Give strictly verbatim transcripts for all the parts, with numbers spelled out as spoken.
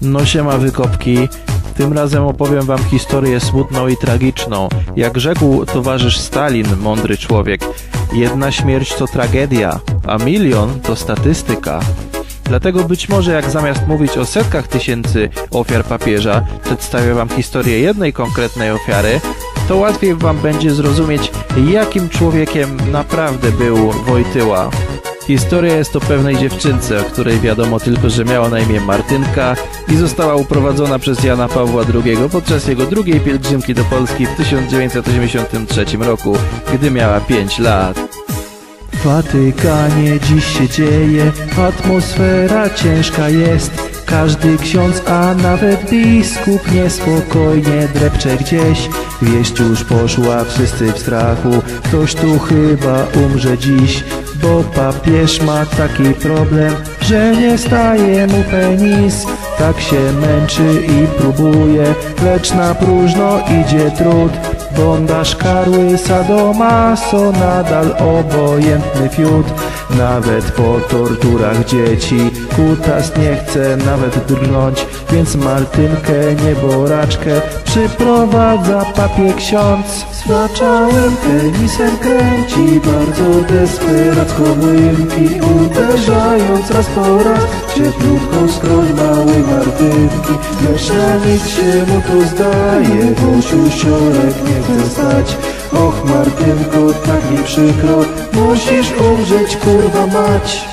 No siema wykopki, tym razem opowiem wam historię smutną i tragiczną. Jak rzekł towarzysz Stalin, mądry człowiek, jedna śmierć to tragedia, a milion to statystyka. Dlatego być może jak zamiast mówić o setkach tysięcy ofiar papieża, przedstawię wam historię jednej konkretnej ofiary, to łatwiej wam będzie zrozumieć, jakim człowiekiem naprawdę był Wojtyła. Historia jest o pewnej dziewczynce, o której wiadomo tylko, że miała na imię Martynka i została uprowadzona przez Jana Pawła drugiego podczas jego drugiej pielgrzymki do Polski w tysiąc dziewięćset osiemdziesiątym trzecim roku, gdy miała pięć lat. W Watykanie dziś się dzieje, atmosfera ciężka jest. Każdy ksiądz, a nawet biskup niespokojnie drepcze gdzieś. Wieść już poszła, wszyscy w strachu, ktoś tu chyba umrze dziś. Bo papież ma taki problem, że nie staje mu penis. Tak się męczy i próbuje, lecz na próżno idzie trud. Bondarz karły sadomaso, nadal obojętny fiut. Nawet po torturach dzieci kutas nie chce nawet drgnąć, więc Martynkę, nieboraczkę, przyprowadza papie ksiądz. Zwaczałem penisem kręci, bardzo desperacko młynki, uderzając raz po raz cieplutką skroń małej Martynki. Lecz na nic się mu to zdaje, bo siusiorek nie chce stać. Och Martynko, tak mi przykro, musisz umrzeć, kurwa mać.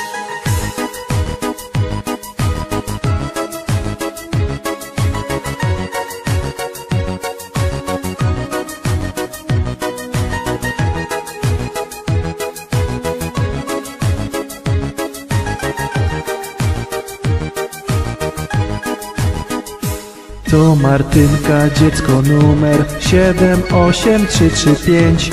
To Martynka, dziecko numer siedem osiem trzy trzy pięć.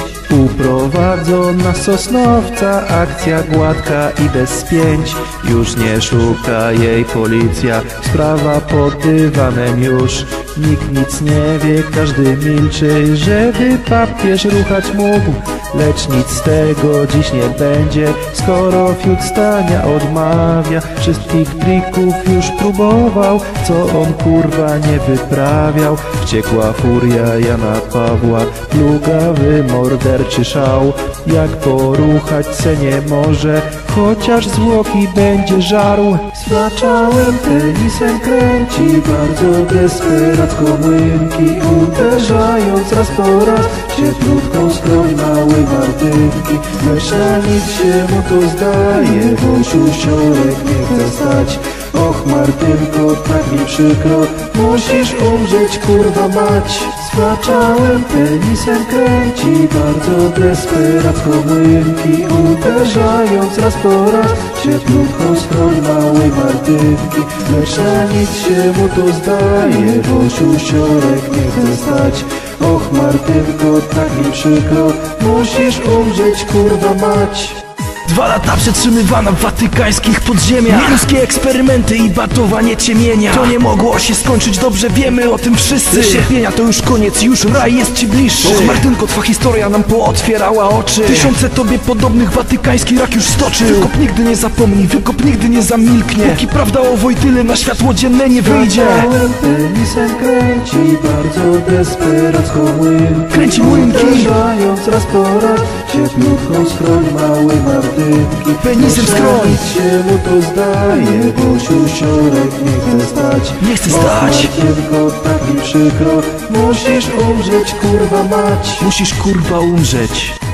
Uprowadzona z Sosnowca, akcja gładka i bez spięć. Już nie szuka jej policja, sprawa pod dywanem już. Nikt nic nie wie, każdy milczy, żeby papież ruchać mógł. Lecz nic z tego dziś nie będzie, skoro fiut stania odmawia. Wszystkich trików już próbował, co on kurwa nie wyprawiał. Wściekła furia Jana Pawła, plugawy morderczy szał. Jak poruchać se nie może, chociaż zwłoki będzie żarł. Zwaczałem penisem kręci, bardzo desperacko młynki, uderzając raz po raz cieplutką skroń małej Martynki. Lecz na nic się mu to zdaje, bo siusiorek nie chce stać. Och Martynko, tak mi przykro, musisz umrzeć, kurwa mać. Zwaczałem penisem kręci, bardzo desperacko młynki, uderzając raz po raz cieplutką skroń małej Martynki. Lecz na nic się mu to zdaje, bo siusiorek nie chce stać. Och Martynko, tak mi przykro, musisz umrzeć, kurwa mać. Dwa lata przetrzymywana w watykańskich podziemiach, ludzkie eksperymenty i batowanie ciemienia. To nie mogło się skończyć, dobrze wiemy o tym wszyscy. Ze cierpienia to już koniec, już raj jest ci bliższy. Och Martynko, twa historia nam pootwierała oczy. Tysiące tobie podobnych watykański rak już stoczył. Wykop nigdy nie zapomni, wykop nigdy nie zamilknie, póki prawda o Wojtyle na światło dzienne nie wyjdzie. Zwaczałem penisem kręci, bardzo desperacko młynki, Kręci młynki, uderzając raz po raz cieplutką skroń małej Martynki. Penisem skroń. Nic się mu to zdaje, bo siusiorek nie chce stać. Nie chce stać. Tylko tak mi przykro, musisz umrzeć, kurwa mać. Musisz kurwa umrzeć.